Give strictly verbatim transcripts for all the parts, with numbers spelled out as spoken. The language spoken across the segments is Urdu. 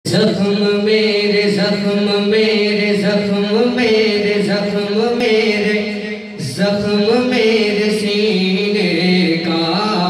زخم میرے زخم میرے زخم میرے زخم میرے زخم میرے سینے کا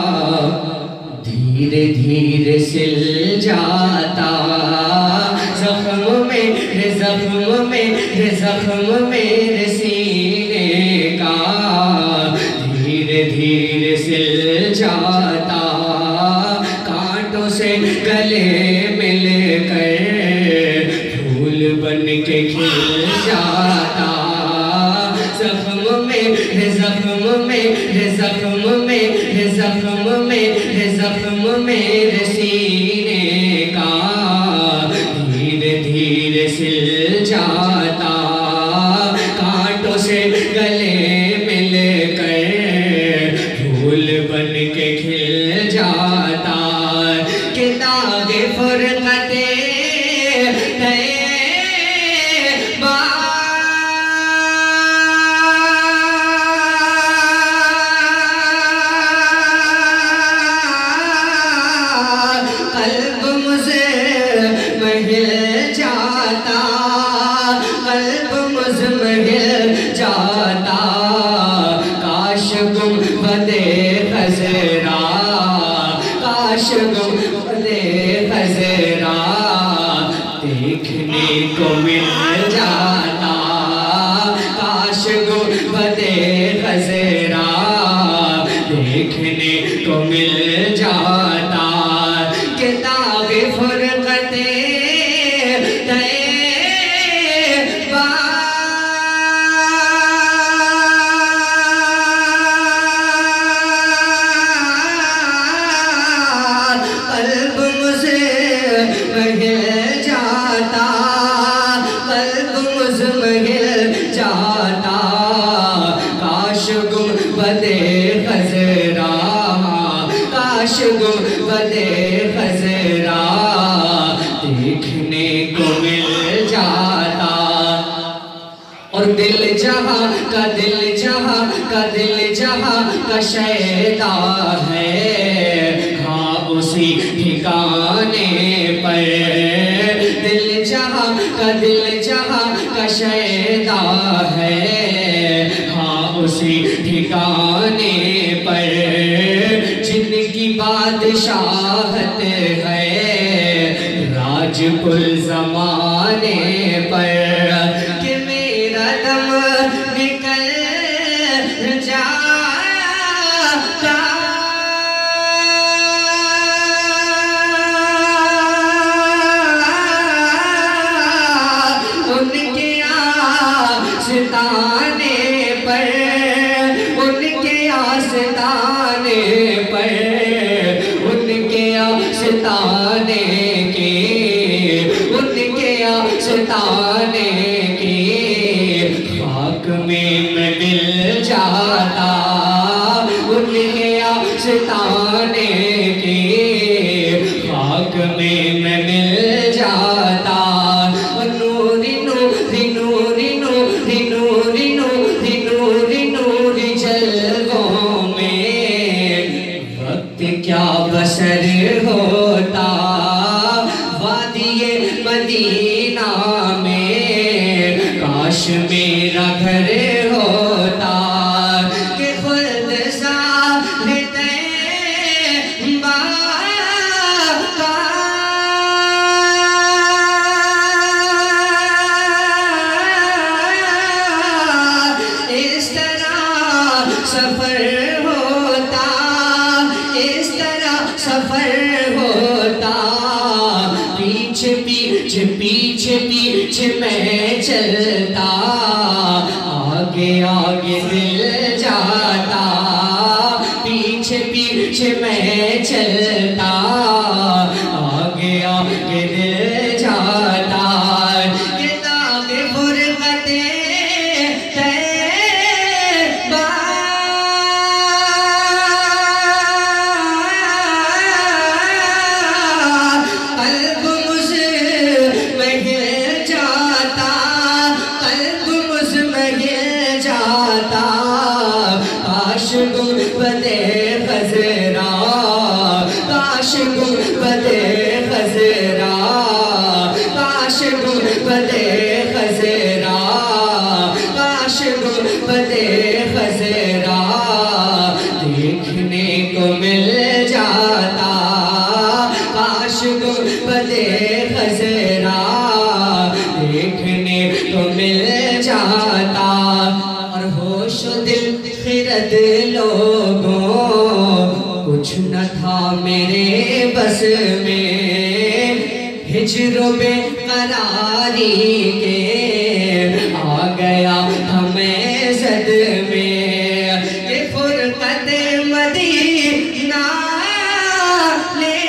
دھیرے دھیرے سل جاتا زخم میرے زخم میرے زخم میرے سینے کا دھیرے دھیرے سل جاتا کانٹوں سے گلے مل کر پھول بن کے کھل جاتا زخم میرے زخم میرے زخم میرے زخم میرے زخم میرے سینے کا دھیرے دھیرے سل جاتا کانٹوں سے گلے مل کر پھول بن کے کھل جاتا کہ داغ فرقت طیبہ قلب مزمحل جاتا قلب مزمحل جاتا کاش گنبد خضرا کاش گنبد خضرا دیکھنے کو مل جاتا کاش گنبد خضرا دیکھنے کو مل جاتا کہ داغ فرقت طیبہ قلب مزمحل جاتا قلب مزمحل جاتا کاش گنبد خضرا کاش گنبد خضرا دیکھنے کو مل جاتا اور دل جہاں کا دل جہاں کا دل جہاں کا شیدا ہے ہاں اسی ٹھکانے پر دل جہاں کا دل جہاں کا شیدا ہے ہاں اسی ٹھکانے پر جن کی بادشاہت ہے راج کل زمانے پر کہ میرا دم نکل جاتا ان کے آستانے پر ان کے آستانے پر ان کے آستانے کے ان کے آستانے کے خاک میں میں مل جاتا ان کے آستانے کے خاک میں میں مل جاتا نوری نوری نوری نوری نوری نوری نوری نوری جلووں میں وقت کیا بسر ہوتا وادی مدینہ میں کاش میرا گھر ہوتا کہ خود ذات طیبہ کا اس طرح سفر ہوتا اس طرح سفر ہوتا پیچھے پیچھے پیچھے پیچھے میں چلتا آگے آگے دل جاتا پیچھے پیچھے میں چلتا آگے آگے دل جاتا کہ داغ فرقت طیبہ قلب مزمحل جاتا قلب مزمحل جاتا کاش گنبد خضرا کاش خزرا دیکھنے کو مل جاتا اور ہوش و دل خرد لوگوں کچھ نہ تھا میرے بس میں ہجر و بے قراری کے آ گیا ہمیں زد میں کہ فرقت مدینہ لے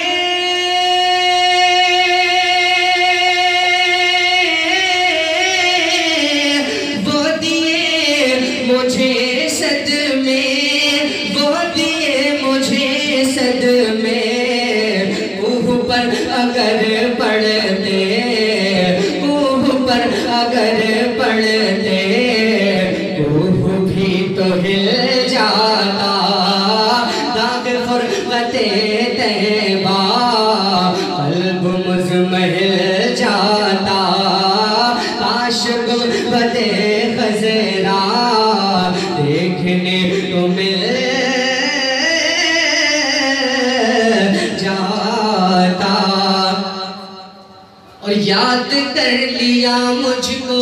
وہ دیے مجھے صد میں وہ دیے مجھے صد میں کوہ پر اگر پڑھتے کوہ پر اگر پڑھتے کوہ بھی تو ہل جاتا داغ فرقت طیبہ قلب مزمحل جاتا کاش گنبد خضرا دیکھنے کو مل جاتا اور یاد کر لیا مجھ کو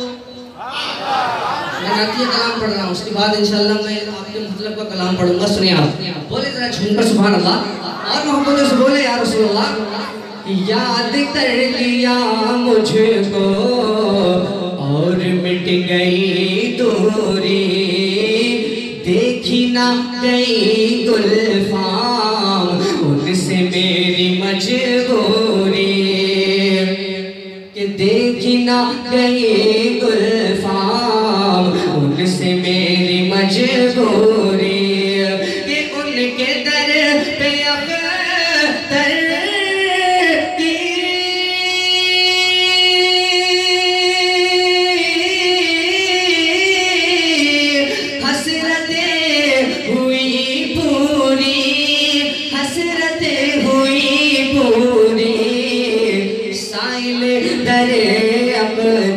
میں نعتیہ کلام پڑھ رہا ہوں اس کے بعد انشاءاللہ میں آپ کے مطلب کا کلام پڑھوں گا سنیں آپ بولے ذرا جھوم کر سبحان اللہ اور محبت سے بولے یا رسول اللہ یاد کر لیا مجھ کو اور مٹ گئی دوری دیکھی نہ گئی گلفام ان سے میری مجبوری کہ دیکھی نہ گئی گلفام ان سے میری مجبوری کہ ان کے در پہ اختر کی حسرتیں ہوئی پوری حسرتیں ہوئی پوری سائل در اقدر